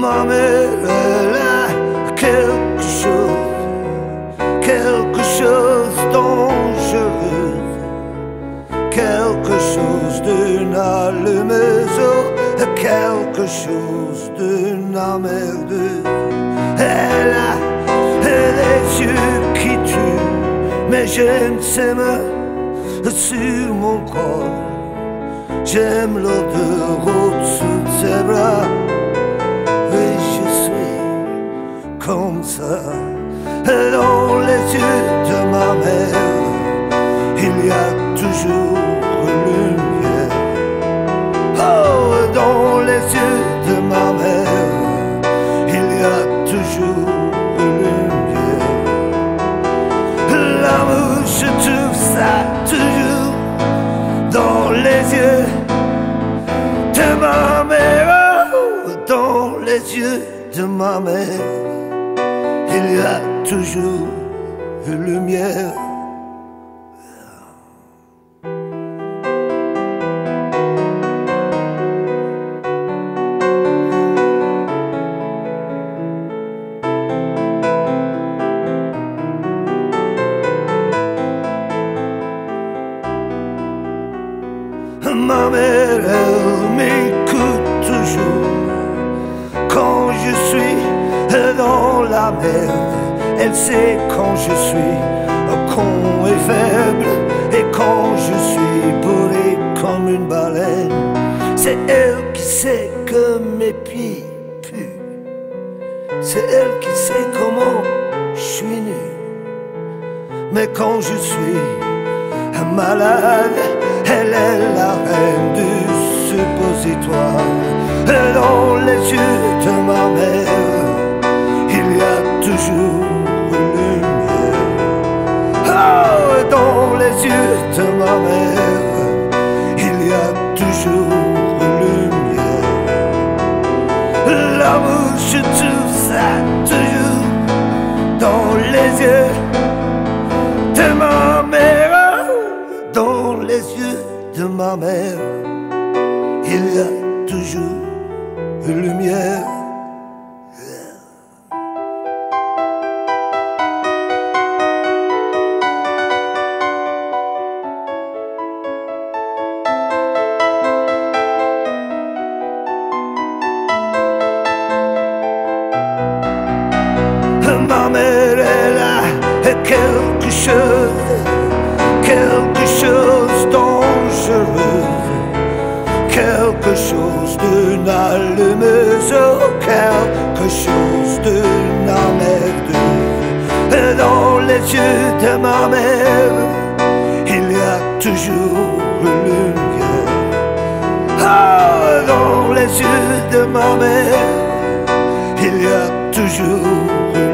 Ma mère, elle a quelque chose dangereux, quelque chose d'une allumeuse, quelque chose d'une emmerdeuse. Elle a les yeux qui tuent, mais j'aime ses mains sur mon corps. J'aime l'odeur au-dessous de ses bras. Oui, je suis comme ça. Dans les yeux de ma mère, il y a toujours lumière. Oh, dans les yeux de ma mère, il y a toujours lumière. L'amour, je trouve ça toujours dans les yeux de ma mère. Oh, dans les yeux de ma mère, il y a toujours lumière. Ma mère, elle m'écoute toujours quand je suis dans la merde. Elle sait quand je suis con et faible, et quand je suis bourré comme une baleine. C'est elle qui sait que mes pieds puent. C'est elle qui sait comment je suis nu. Mais quand je suis malade, elle est la reine du suppositoire. Dans les yeux de ma mère, il y a toujours lumière. Oh, dans les yeux de ma mère, il y a toujours lumière. L'amour, je trouve ça toujours dans les yeux de ma mère. Dans les yeux de ma mère, il y a toujours lumière. Ma mère, elle a quelque chose dangereux, quelque chose d'une allumeuse, quelque chose d'une emmerdeuse. Dans les yeux de ma mère, il y a toujours lumière. Ah, dans les yeux de ma mère, il y a toujours lumière.